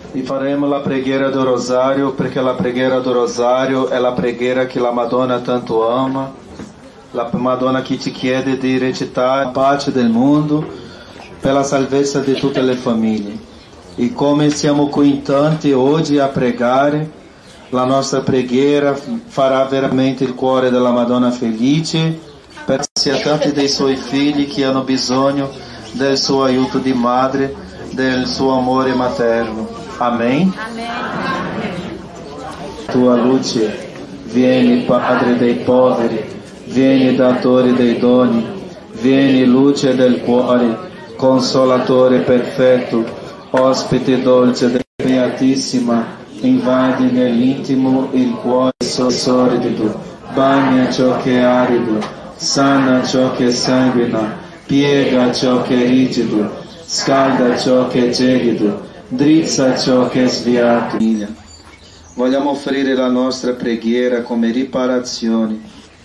E faremo la preghiera do rosário, perché la preghiera do rosário è la preghiera che la Madonna tanto ama, la Madonna che ci chiede di recitare la pace del mondo per la salvezza di tutte le famiglie. E come siamo qui in tanti oggi a pregare, la nostra preghiera farà veramente il cuore della Madonna felice, per sia tanti dei suoi figli che hanno bisogno del suo aiuto di madre, del suo amore materno. Amen. Tua luce, vieni Padre dei poveri, vieni datore dei doni, vieni luce del cuore, consolatore perfetto, ospite dolce della Beatissima, invadi nell'intimo il cuore sordido, bagna ciò che è arido, sana ciò che sanguina, piega ciò che è rigido, scalda ciò che è gelido, drizza ciò che è sviato. Vogliamo offrire la nostra preghiera come riparazione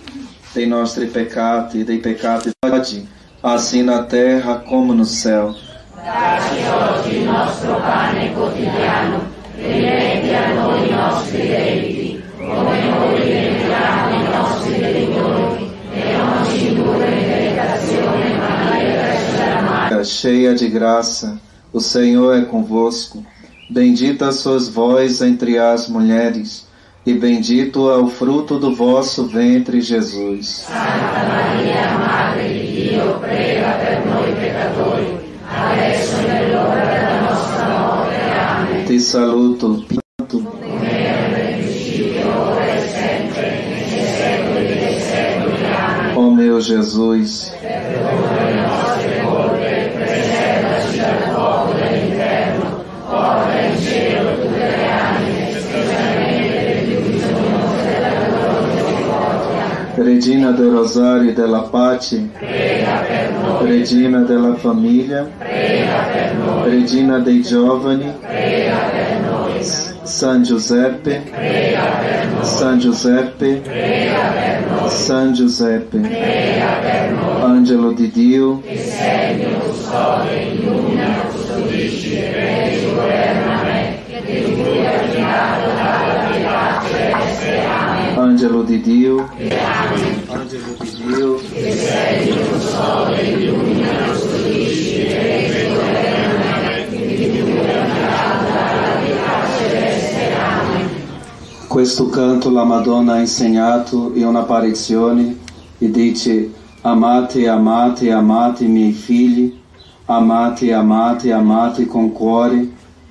dei nostri peccati, dei peccati oggi, assim na terra como no céu. Dacci oggi il nostro pane quotidiano, rimetti a noi i nostri debiti, come noi rimettiamo i nostri debitori, e non ci indurre in tentazione, ma liberaci dal male. Cheia de graça, o Senhor é convosco. Bendita sois vós entre as mulheres, e bendito é o fruto do vosso ventre, Jesus. Santa Maria, Madre di Dio, prega per noi peccatori, adesso è nell'ora della nostra morte. Amen. Te saluto, Pinto. Come era nel principio, ora e sempre, nei secoli dei secoli. Amen. Ó meu Jesus, Perdona le nostre colpe, preservaci dal fuoco dell'inferno, porta in cielo tutte le anime, specialmente le più bisognose della tua misericordia. Regina del Rosario e della Pace, Prega per noi, Regina della Famiglia, prega per noi, Regina dei Giovani, prega per noi, San Giuseppe, prega per noi, San Giuseppe, prega per noi, San Giuseppe, prega per noi. Angelo di Dio, Che sei mio custode, illumina, custodisci e vedi, governa me, che di cui affidato dalla pietà celeste. Amen. Angelo di Dio, Amen. Angelo di Dio, Che sei mio custode, illumina, custodisci e vedi, governa me, che di cui affidato dalla pietà celeste. Amen. Questo canto la Madonna ha insegnato in un'apparizione e dice: amate, amate, amate i miei figli, amate, amate, amate con cuore,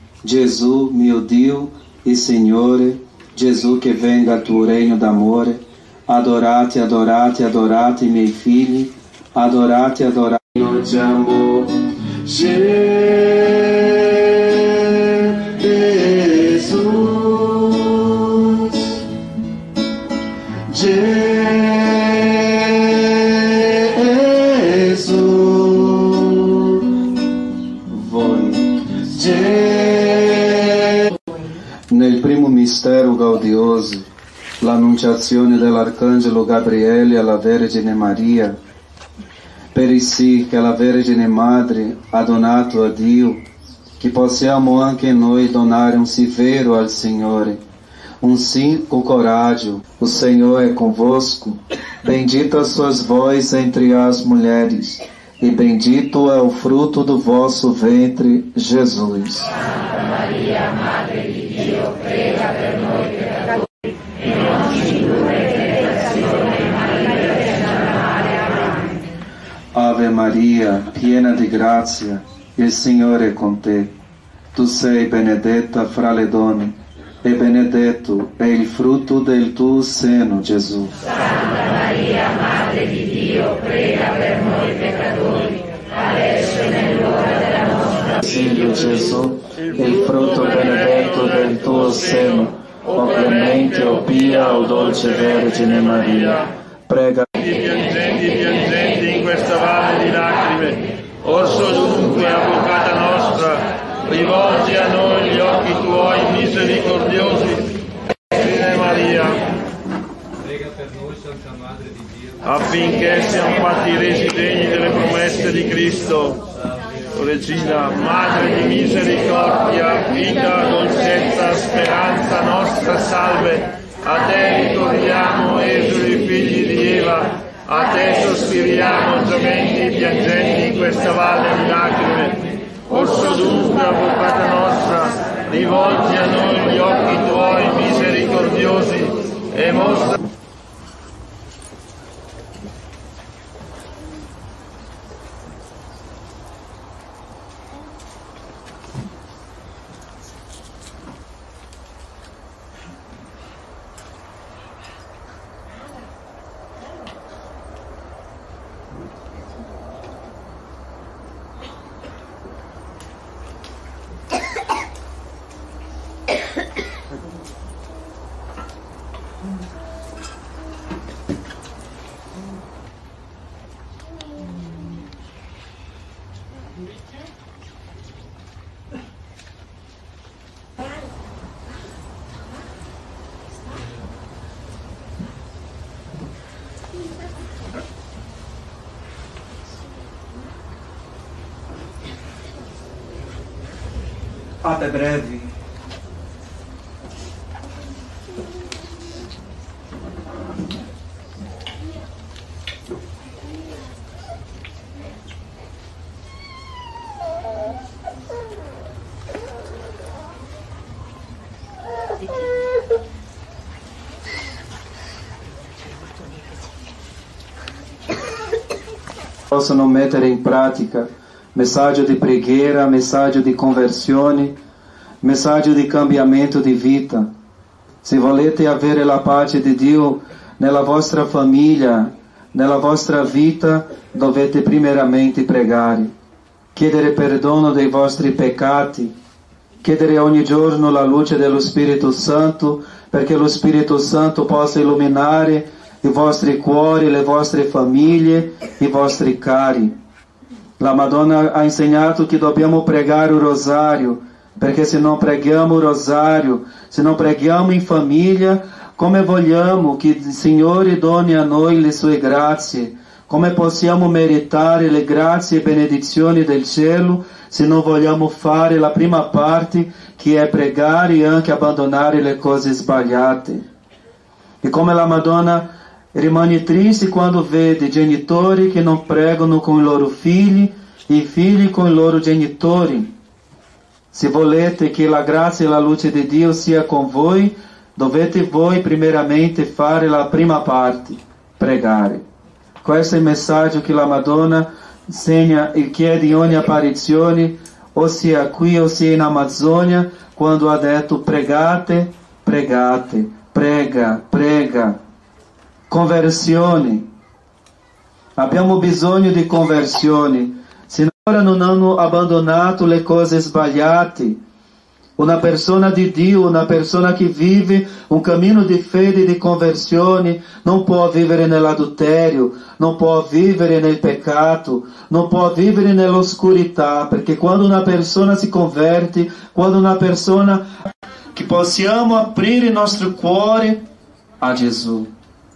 Gesù mio Dio e Signore, Gesù che venga al tuo regno d'amore, adorate, adorate, adorate i miei figli, adorate, adorate. Ti amo, Nel primo mistero gaudioso, l'annunciazione dell'Arcangelo Gabriele alla Vergine Maria, per sì che la Vergine Madre ha donato a Dio, che possiamo anche noi donare un sì vero al Signore, um sim com coragem. O Senhor é convosco. Bendita sois vós entre as mulheres, e bendito é o fruto do vosso ventre, Jesus. Santa Maria, Madre di Dio, prega per noi peccatori, e non ci indurre in tentazione, ma liberaci dal male. Amen. Ave Maria, piena di grazia, il Signore è con te. Tu sei benedetta fra le donne, e benedetto è il frutto del tuo seno, Gesù. Santa Maria, Madre di Dio, prega per noi peccatori, adesso è nell'ora della nostra Figlio Gesù, il frutto benedetto del tuo seno, o clemente, o pia, o dolce Vergine Maria, prega. Piangenti in questa valle di lacrime, orso dunque, avvocata nostra, rivolgi a noi gli occhi tuoi misericordiosi. Vergine Maria, prega per noi, Santa Madre di Dio, affinché siamo fatti resi degni delle promesse di Cristo. Regina, Madre di misericordia, vita, dolcezza nostra salve. A te ricorriamo, esuli figli di Eva, a te sospiriamo, gementi piangenti in questa valle di lacrime. Orso dunque, avvocata nostra, rivolgi a noi gli occhi tuoi misericordiosi e mostra. Até breve. Possano mettere in pratica messaggio di preghiera, messaggio di conversione, messaggio di cambiamento di vita. Se volete avere la pace di Dio nella vostra famiglia, nella vostra vita, dovete primeramente pregare, chiedere perdono dei vostri peccati, chiedere ogni giorno la luce dello Spirito Santo, perché lo Spirito Santo possa illuminare i vostri cuori, le vostre famiglie, i vostri cari. La Madonna ha insegnato che dobbiamo pregare o rosário, perché se non preghiamo o rosário, se non preghiamo in famiglia, come vogliamo che il Signore doni a noi le sue grazie? Come possiamo meritare le grazie e benedizioni del cielo se non vogliamo fare la prima parte, che è pregare e anche abbandonare le cose sbagliate? E come la Madonna rimane triste quando vede genitori che non pregano con i loro figli e figli con i loro genitori. Se volete che la grazia e la luce di Dio sia con voi, dovete voi primeiramente fare la prima parte, pregare. Questo è il messaggio che la Madonna insegna e chiede in ogni apparizione, o sia qui o sia in Amazônia, quando ha detto pregate, pregate, prega, prega. Conversione. Abbiamo bisogno di conversione. Se ancora non hanno abbandonato le cose sbagliate, una persona di Dio, una persona che vive un cammino di fede e di conversione, non può vivere nell'adulterio, non può vivere nel peccato, non può vivere nell'oscurità, perché quando una persona si converte, quando una persona che possiamo aprire il nostro cuore a Gesù.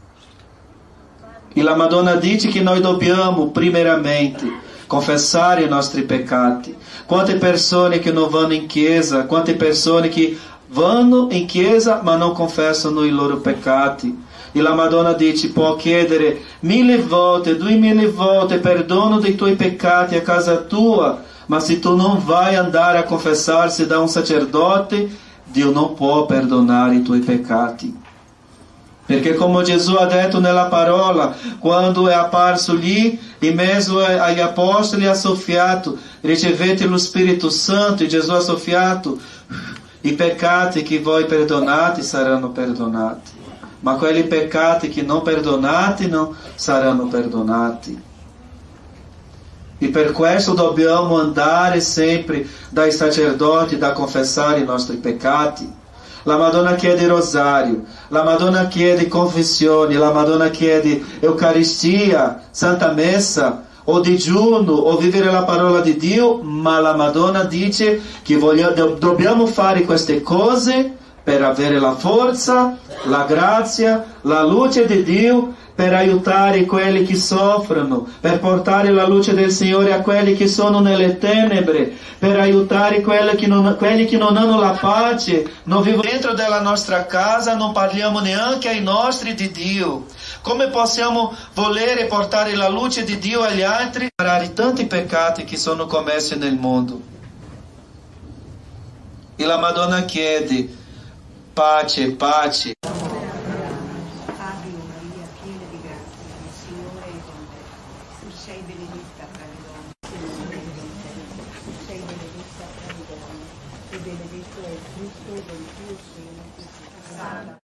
E la Madonna dice che noi dobbiamo primeiramente confessare i nostri peccati. Quante persone che non vanno in chiesa, quante persone che vanno in chiesa ma non confessano i loro peccati. E la Madonna dice, può chiedere 1000 volte, 2000 volte perdono dei tuoi peccati a casa tua, ma se tu non vai andare a confessarsi da un sacerdote, Dio non può perdonare i tuoi peccati. Perché come Gesù ha detto nella parola, quando è apparso lì, in mezzo agli apostoli, ha soffiato, ricevete lo Spirito Santo, e Gesù ha soffiato, i peccati che voi perdonate saranno perdonati, ma quelli peccati che non perdonate non saranno perdonati. E per questo dobbiamo andare sempre dai sacerdoti da confessare i nostri peccati. La Madonna chiede rosario, la Madonna chiede confessione, la Madonna chiede Eucaristia, Santa Messa, o digiuno, o vivere la parola di Dio, ma la Madonna dice che dobbiamo fare queste cose per avere la forza, la grazia, la luce di Dio per aiutare quelli che soffrono, per portare la luce del Signore a quelli che sono nelle tenebre, per aiutare quelli che non hanno la pace, non vivono dentro della nostra casa, non parliamo neanche ai nostri di Dio. Come possiamo volere portare la luce di Dio agli altri, parare tanti peccati che sono commessi nel mondo? E la Madonna chiede, pace, pace. Sei benedetta tra le donne, sei benedetta tra le donne, e benedetto è il frutto del tuo seno, Gesù.